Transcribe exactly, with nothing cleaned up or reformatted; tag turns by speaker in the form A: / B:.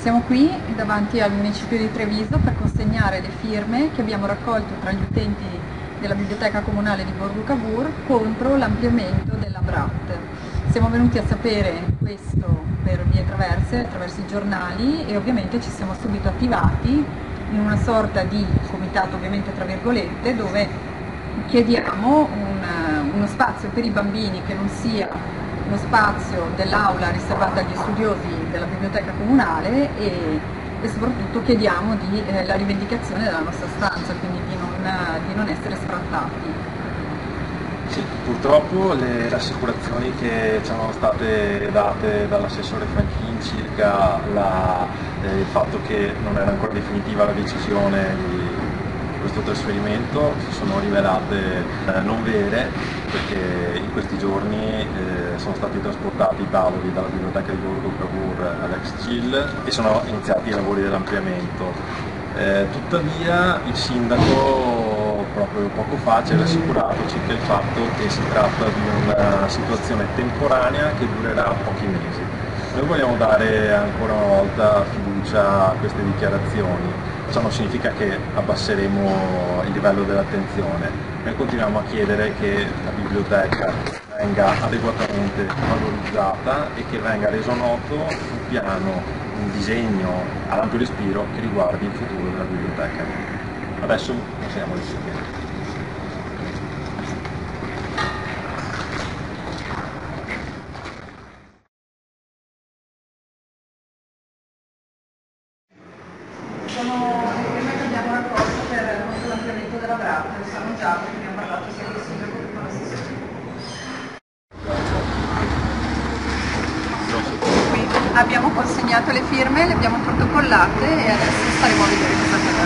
A: Siamo qui davanti al municipio di Treviso per consegnare le firme che abbiamo raccolto tra gli utenti della biblioteca comunale di Borgo Cavour contro l'ampliamento della B R A T. Siamo venuti a sapere questo per vie traverse, attraverso i giornali, e ovviamente ci siamo subito attivati in una sorta di comitato, ovviamente tra virgolette, dove chiediamo un, uno spazio per i bambini che non sia uno spazio dell'aula riservata agli studiosi della biblioteca comunale, e, e soprattutto chiediamo di, eh, la rivendicazione della nostra stanza, quindi di non, di non essere sfrattati.
B: Sì, purtroppo le rassicurazioni che ci sono state date dall'assessore Franchin circa la, eh, il fatto che non era ancora definitiva la decisione di questo trasferimento si sono rivelate eh, non vere, perché in questi giorni eh, sono stati trasportati i tavoli dalla biblioteca di Borgo Cavour all'ex C I L e sono iniziati i lavori dell'ampliamento. Eh, tuttavia il sindaco proprio poco fa ci ha rassicurato circa il fatto che si tratta di una situazione temporanea che durerà pochi mesi. Noi vogliamo dare ancora una volta fiducia a queste dichiarazioni. Ciò non significa che abbasseremo il livello dell'attenzione. Noi continuiamo a chiedere che la biblioteca venga adeguatamente valorizzata e che venga reso noto un piano, un disegno ad ampio respiro che riguardi il futuro della biblioteca. Adesso siamo riusciti.
A: Sono le firme che abbiamo raccolto per contro l'ampliamento della B R A T, lo sanno già perché abbiamo parlato sia con il sindaco che con l'assessore. Qui abbiamo consegnato le firme, le abbiamo protocollate e adesso staremo a vedere cosa accadrà.